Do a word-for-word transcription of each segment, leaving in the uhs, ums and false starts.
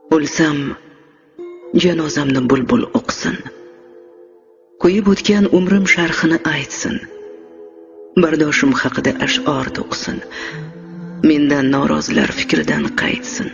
O'lsam, janozamni bulbul o'qsin. Qo'yib o'tgan umrim sharhini aytsin. Bardoshim haqida ash'or to'qsin. Mendan norozilar fikridan qaytsin.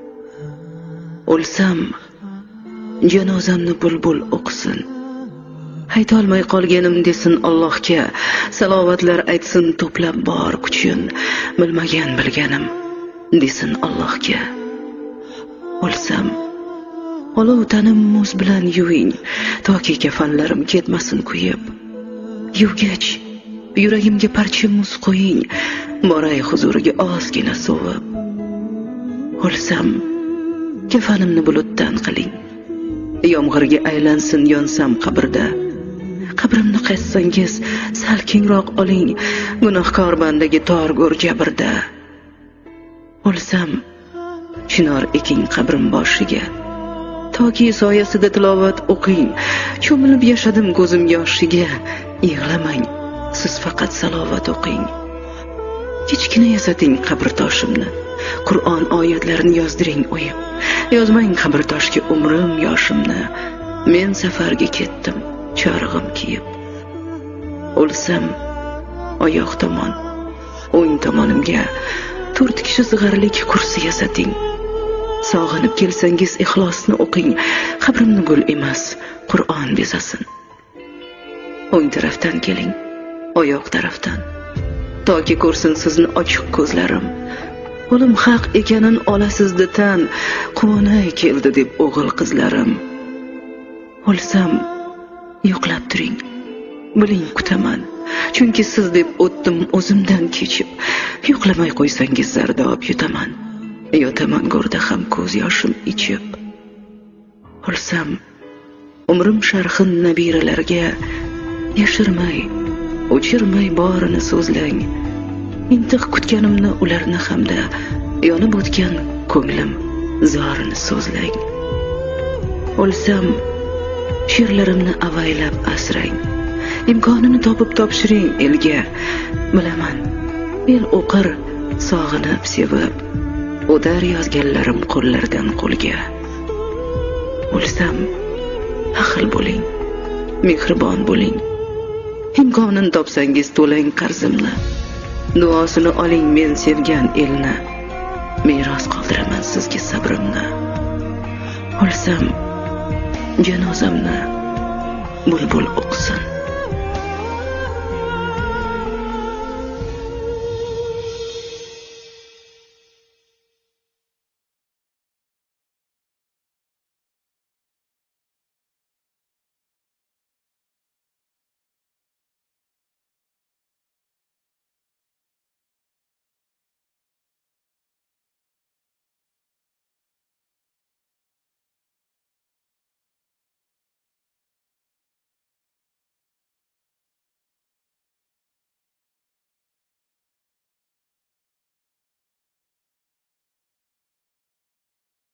O'lsam, janozamni bulbul o'qsin. Haytolmay qolganim desin Allohga, salovatlar aytsin to'plab bor kuchin. Bilmagan bilganim desin Allohga. O'lsam, olov tanim muz bilan yuving, toki kafanlarim ketmasin kuyib. Yuvgach, yuragimga parcha muz qo'ying, boray huzuriga ozgina sovib. O'lsam, kafanimni bulutdan qiling, yomg'irga aylansin yonsam qabrda. Qabrimni qassangiz sal kengroq oling, gunohkor bandaga torgur jabrda. O'lsam, chinor eking qabrim boshiga, toki soyasida tilovat o'qing. Cho'milib yashadim ko'zim yoshiga, yig'lamang, siz faqat salovat o'qing. Kichkina yasating qabr toshimni, Qur'on oyatlarini yozdiring o'yib. Yozmang qabr toshga umrim yoshimni, men safarga ketdim chorig'im kiyib. O'lsam, oyoq tomon, o'ng tomonimga to'rt kishi sig'arlik kursi yasating. Sog'inib kelsangiz ixlosni o'qing, qabrimni gul emas, Qur'on bezasin. O'ng tarafdan keling, oyoq tarafdan, toki ko'rsin sizni ochiq ko'zlarim. O'lim haq ekanin olasizda tan, quvonay keldi deb o'g'il qizlarim. O'lsam, yo'qlab turing, biling kutaman, chunki siz deb o'tdim o'zimdan kechib. Yo'qlamay qo'ysangiz zardob yutaman, yotaman go'rda ham ko'z yoshim ichib. O'lsam, umrim sharhin nabiralarga yashirmay, o'chirmay borini so'zlang. Intiq kutganimni ularni hamda yonib o'tgan ko'nglim zorini so'zlang. O'lsam, she'rlarimni avaylab asrang, imkonini topib topshiring elga. Bilaman, el o'qir, sog'inib sevib, o'tar yozganlarim qo'llardan qo'lga. O'lsam, ahil bo'ling, mehribon bo'ling, imkonini topsangiz to'lang qarzimni. Duosini oling men sevgan elni, meros qoldiraman sizga sabrimni. O'lsam, janozamni bulbul o'qsin.